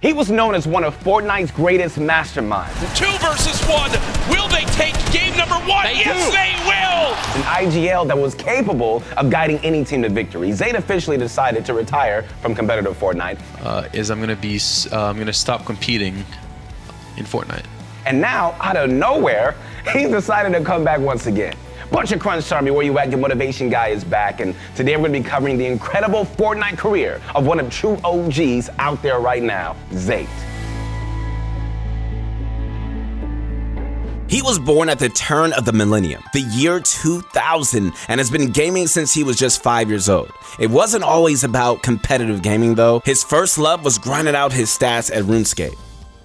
He was known as one of Fortnite's greatest masterminds. 2 versus 1. Will they take game number 1? Yes, they will! An IGL that was capable of guiding any team to victory. Zayt officially decided to retire from competitive Fortnite. I'm gonna stop competing in Fortnite. And now, out of nowhere, he's decided to come back once again. Bunch of Crunch Army, where you at? Your motivation guy is back, and today we're gonna be covering the incredible Fortnite career of one of true OGs out there right now, Zayt. He was born at the turn of the millennium, the year 2000, and has been gaming since he was just 5 years old. It wasn't always about competitive gaming though. His first love was grinding out his stats at RuneScape.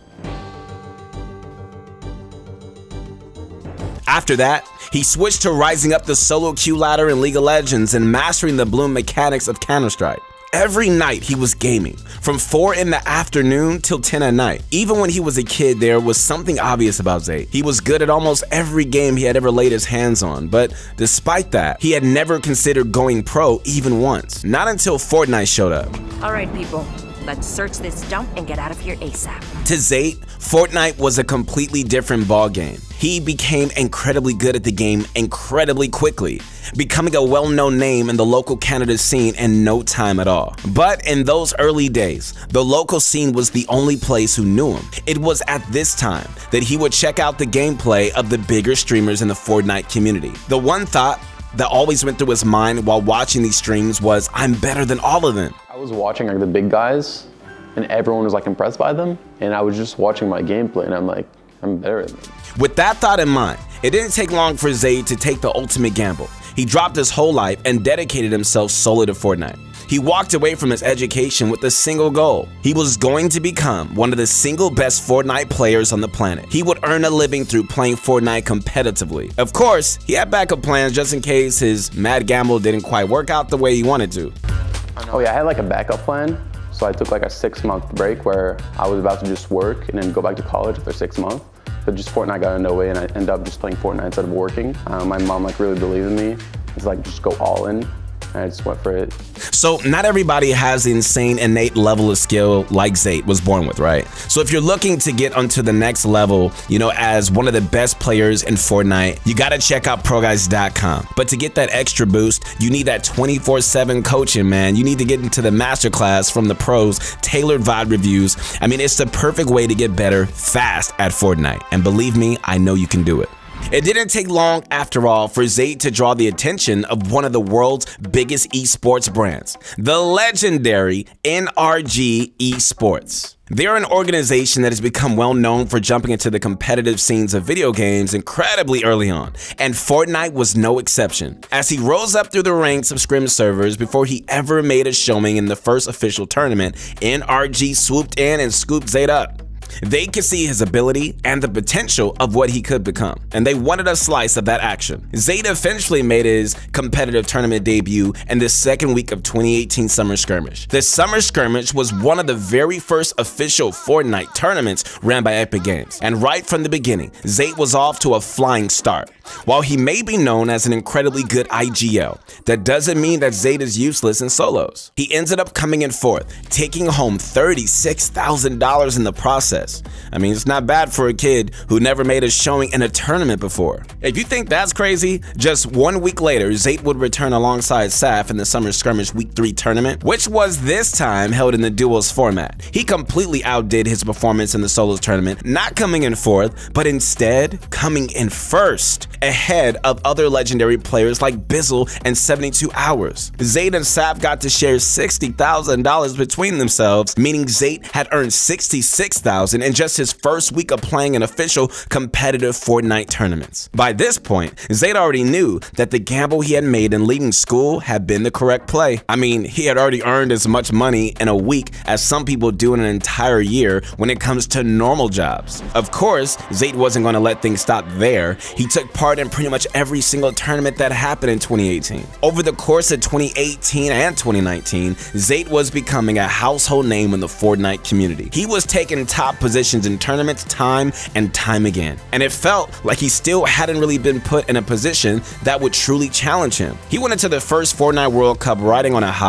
After that, he switched to rising up the solo queue ladder in League of Legends and mastering the bloom mechanics of Counter-Strike. Every night he was gaming, from 4 in the afternoon till 10 at night. Even when he was a kid, there was something obvious about Zayt. He was good at almost every game he had ever laid his hands on, but despite that, he had never considered going pro even once. Not until Fortnite showed up. All right, people. Let's search this dump and get out of here ASAP. To Zayt, Fortnite was a completely different ballgame. He became incredibly good at the game incredibly quickly, becoming a well-known name in the local Canada scene in no time at all. But in those early days, the local scene was the only place who knew him. It was at this time that he would check out the gameplay of the bigger streamers in the Fortnite community. The one thought that always went through his mind while watching these streams was, I'm better than all of them. I was watching like the big guys and everyone was like impressed by them, and I was just watching my gameplay and I'm like, I'm better than them. With that thought in mind, it didn't take long for Zayt to take the ultimate gamble. He dropped his whole life and dedicated himself solely to Fortnite. He walked away from his education with a single goal. He was going to become one of the single best Fortnite players on the planet. He would earn a living through playing Fortnite competitively. Of course, he had backup plans just in case his mad gamble didn't quite work out the way he wanted to. Oh yeah, I had like a backup plan. So I took like a 6-month break where I was about to just work and then go back to college for 6 months. But just Fortnite got in the way and I ended up just playing Fortnite instead of working. My mom like really believed in me. It's like, just go all in. And I just went for it. So not everybody has the insane innate level of skill like Zayt was born with, right? So if you're looking to get onto the next level, you know, as one of the best players in Fortnite, you gotta check out ProGuides.com. But to get that extra boost, you need that 24/7 coaching, man. You need to get into the masterclass from the pros, tailored VOD reviews. I mean, it's the perfect way to get better fast at Fortnite. And believe me, I know you can do it. It didn't take long, after all, for Zayt to draw the attention of one of the world's biggest esports brands, the legendary NRG Esports. They're an organization that has become well known for jumping into the competitive scenes of video games incredibly early on, and Fortnite was no exception. As he rose up through the ranks of scrim servers before he ever made a showing in the first official tournament, NRG swooped in and scooped Zayt up. They could see his ability and the potential of what he could become, and they wanted a slice of that action. Zayt eventually made his competitive tournament debut in the second week of 2018 Summer Skirmish. The Summer Skirmish was one of the very first official Fortnite tournaments ran by Epic Games, and right from the beginning, Zayt was off to a flying start. While he may be known as an incredibly good IGL, that doesn't mean that Zayt is useless in solos. He ended up coming in 4th, taking home $36,000 in the process. I mean, it's not bad for a kid who never made a showing in a tournament before. If you think that's crazy, just 1 week later, Zayt would return alongside Saf in the Summer Skirmish Week 3 tournament, which was this time held in the duos format. He completely outdid his performance in the solos tournament, not coming in 4th, but instead coming in 1st, ahead of other legendary players like Bizzle and 72 Hours. Zayt and Saf got to share $60,000 between themselves, meaning Zayt had earned $66,000 in just his first week of playing in official competitive Fortnite tournaments. By this point, Zayt already knew that the gamble he had made in leaving school had been the correct play. I mean, he had already earned as much money in a week as some people do in an entire year when it comes to normal jobs. Of course, Zayt wasn't going to let things stop there. He took part in pretty much every single tournament that happened in 2018. Over the course of 2018 and 2019, Zayt was becoming a household name in the Fortnite community. He was taking top positions in tournaments time and time again, and it felt like he still hadn't really been put in a position that would truly challenge him. He went into the first Fortnite World Cup riding on a high,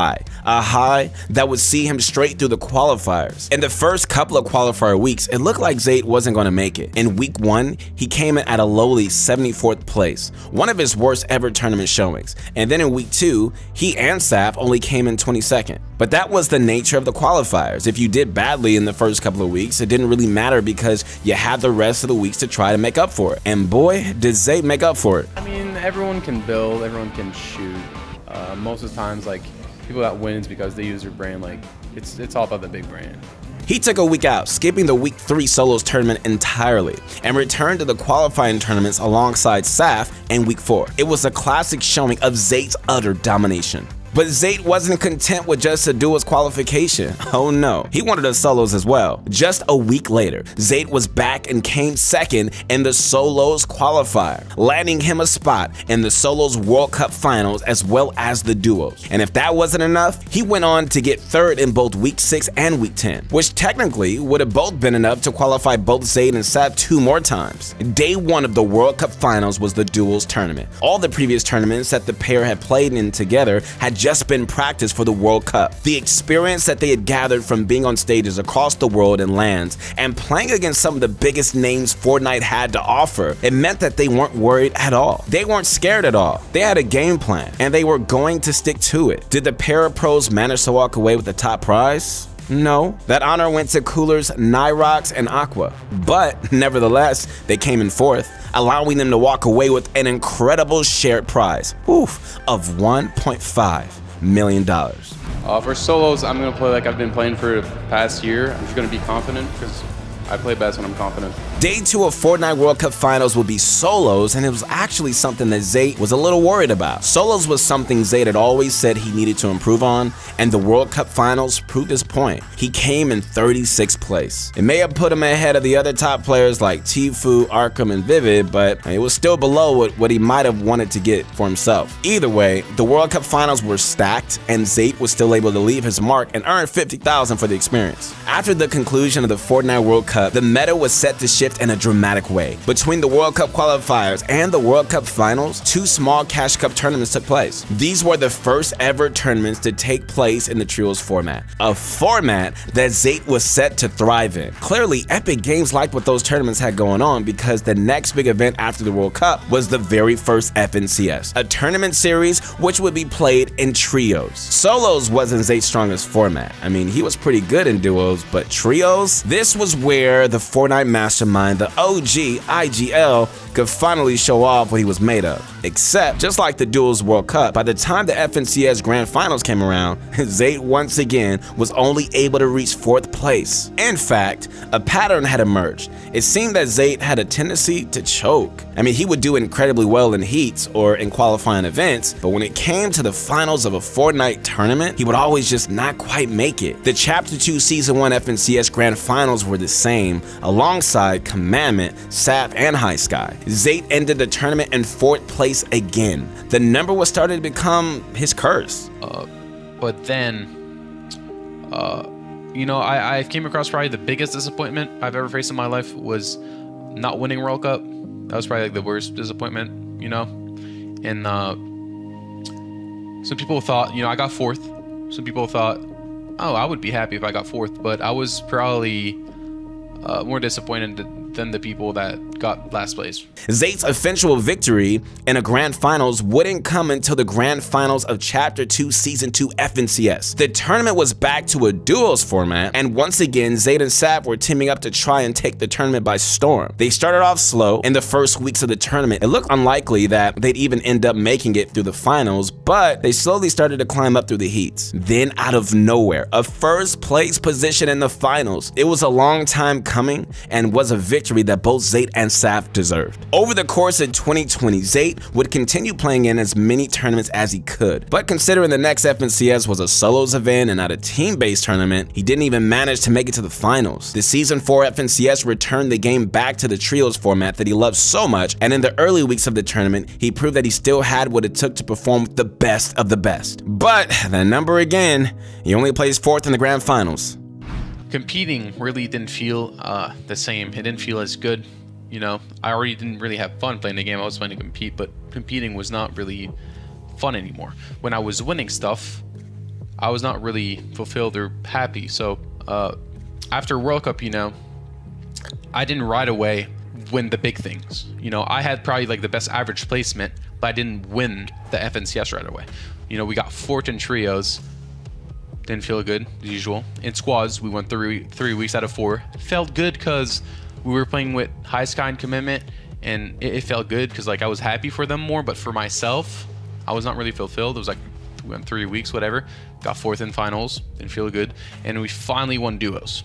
a high that would see him straight through the qualifiers. In the first couple of qualifier weeks, it looked like Zayt wasn't going to make it. In week 1, he came in at a lowly 74th place, one of his worst ever tournament showings. And then in week 2, he and Saf only came in 22nd. But that was the nature of the qualifiers. If you did badly in the first couple of weeks, it didn't really matter because you had the rest of the weeks to try to make up for it. And boy, did Zayt make up for it. I mean, everyone can build, everyone can shoot. Most of the times, like, people that wins because they use their brain. Like, it's all about the big brain. He took a week out, skipping the week 3 solos tournament entirely, and returned to the qualifying tournaments alongside Saf in week 4. It was a classic showing of Zayt's utter domination. But Zayt wasn't content with just a duos qualification. Oh no, he wanted a solos as well. Just a week later, Zayt was back and came second in the solos qualifier, landing him a spot in the solos World Cup finals as well as the duos. And if that wasn't enough, he went on to get third in both week 6 and week 10, which technically would have both been enough to qualify both Zayt and Saf 2 more times. Day 1 of the World Cup finals was the duos tournament. All the previous tournaments that the pair had played in together had just been practice for the World Cup. The experience that they had gathered from being on stages across the world and lands and playing against some of the biggest names Fortnite had to offer, it meant that they weren't worried at all. They weren't scared at all. They had a game plan and they were going to stick to it. Did the pair of pros manage to walk away with the top prize? No, that honor went to Coolers, Nyrox, and Aqua. But nevertheless, they came in 4th, allowing them to walk away with an incredible shared prize, of $1.5 million. For solos, I'm going to play like I've been playing for the past year. I'm just going to be confident because I play best when I'm confident. Day 2 of Fortnite World Cup Finals would be solos, and it was actually something that Zayt was a little worried about. Solos was something Zayt had always said he needed to improve on, and the World Cup Finals proved his point. He came in 36th place. It may have put him ahead of the other top players like Tfue, Arkham, and Vivid, but it was still below what he might have wanted to get for himself. Either way, the World Cup Finals were stacked, and Zayt was still able to leave his mark and earn $50,000 for the experience. After the conclusion of the Fortnite World Cup, the meta was set to shift in a dramatic way. Between the World Cup qualifiers and the World Cup finals, 2 small Cash Cup tournaments took place. These were the first ever tournaments to take place in the Trios format, a format that Zayt was set to thrive in. Clearly, Epic Games liked what those tournaments had going on because the next big event after the World Cup was the very first FNCS, a tournament series which would be played in trios. Solos wasn't Zayt's strongest format. I mean, he was pretty good in duos, but trios? This was where the Fortnite mastermind, the OG IGL, could finally show off what he was made of. Except, just like the Duos World Cup, by the time the FNCS Grand Finals came around, Zayt once again was only able to reach 4th place. In fact, a pattern had emerged. It seemed that Zayt had a tendency to choke. I mean, he would do incredibly well in heats or in qualifying events, but when it came to the finals of a Fortnite tournament, he would always just not quite make it. The Chapter 2 Season 1 FNCS Grand Finals were the same, alongside Commandment, Saf, and High Sky. Zayt ended the tournament in 4th place again. The number was starting to become his curse. But then, you know, I came across probably the biggest disappointment I've ever faced in my life was not winning World Cup. That was probably like the worst disappointment, you know? And some people thought, you know, I got 4th. Some people thought, oh, I would be happy if I got 4th, but I was probably more disappointed than the people that got last place. Zayt's eventual victory in a Grand Finals wouldn't come until the Grand Finals of Chapter 2 Season 2 FNCS. The tournament was back to a duos format, and once again, Zayt and Saf were teaming up to try and take the tournament by storm. They started off slow. In the first weeks of the tournament, it looked unlikely that they'd even end up making it through the finals, but they slowly started to climb up through the heats. Then, out of nowhere, a 1st place position in the finals. It was a long time coming and was a victory that both Zayt and Saf deserved. Over the course of 2020, Zayt would continue playing in as many tournaments as he could, but considering the next FNCS was a solos event and not a team-based tournament, he didn't even manage to make it to the finals. The Season 4 FNCS returned the game back to the trios format that he loved so much, and in the early weeks of the tournament, he proved that he still had what it took to perform with the best of the best. But the number again, he only placed 4th in the Grand Finals. Competing really didn't feel the same. It didn't feel as good. You know, I already didn't really have fun playing the game. I was fun to compete, but competing was not really fun anymore. When I was winning stuff, I was not really fulfilled or happy. So after World Cup, you know, I didn't right away win the big things. You know, I had probably like the best average placement, but I didn't win the FNCS right away. You know, we got fourth in trios. Didn't feel good, as usual. In squads, we won three weeks out of 4. Felt good because we were playing with High Sky and Commitment, and it felt good because like I was happy for them more, but for myself, I was not really fulfilled. It was like we went 3 weeks, whatever. Got 4th in finals, didn't feel good, and we finally won duos.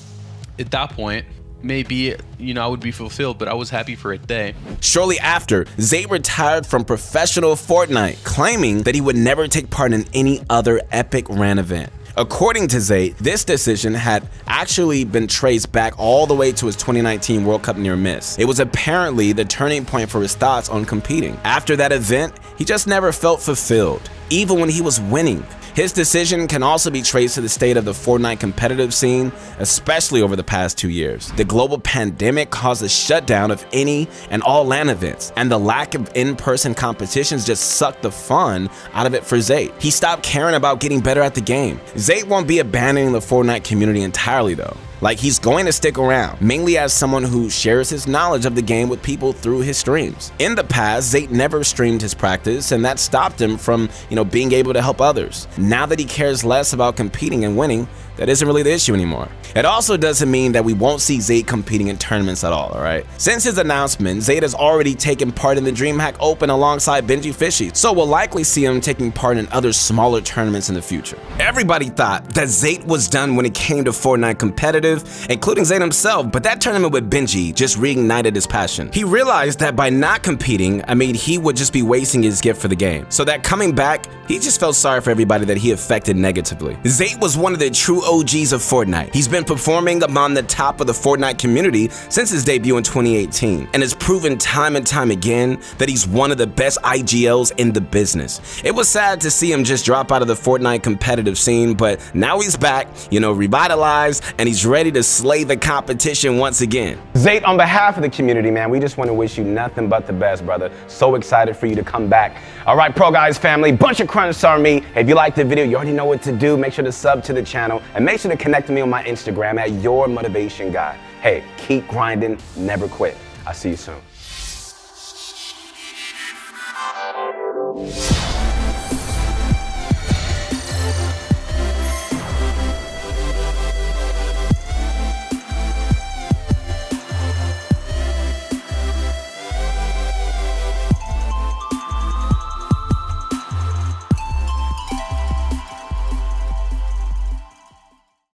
At that point, maybe, you know, I would be fulfilled, but I was happy for a day. Shortly after, Zate retired from professional Fortnite, claiming that he would never take part in any other Epic RAN event. According to Zate, this decision had actually been traced back all the way to his 2019 World Cup near miss. It was apparently the turning point for his thoughts on competing. After that event, he just never felt fulfilled, even when he was winning. His decision can also be traced to the state of the Fortnite competitive scene, especially over the past 2 years. The global pandemic caused a shutdown of any and all LAN events, and the lack of in-person competitions just sucked the fun out of it for Zate. He stopped caring about getting better at the game. Zate won't be abandoning the Fortnite community entirely though. Like, he's going to stick around, mainly as someone who shares his knowledge of the game with people through his streams. In the past, Zate never streamed his practice, and that stopped him from, you know, being able to help others. Now that he cares less about competing and winning, that isn't really the issue anymore. It also doesn't mean that we won't see Zate competing in tournaments at all, alright? Since his announcement, Zate has already taken part in the DreamHack Open alongside Benji Fishy, so we'll likely see him taking part in other smaller tournaments in the future. Everybody thought that Zate was done when it came to Fortnite competitive, including Zate himself, but that tournament with Benji just reignited his passion. He realized that by not competing, he would just be wasting his gift for the game. So that coming back, he just felt sorry for everybody that he affected negatively. Zate was one of the true OGs of Fortnite. He's been performing among the top of the Fortnite community since his debut in 2018, and has proven time and time again that he's one of the best IGLs in the business. It was sad to see him just drop out of the Fortnite competitive scene, but now he's back, you know, revitalized, and he's ready to slay the competition once again. Zate, on behalf of the community, man, we just want to wish you nothing but the best, brother. So excited for you to come back. All right, Pro Guys family, bunch of Crunch Army. If you liked the video, you already know what to do. Make sure to sub to the channel, and make sure to connect with me on my Instagram at Your Motivation Guy. Hey, keep grinding, never quit. I'll see you soon.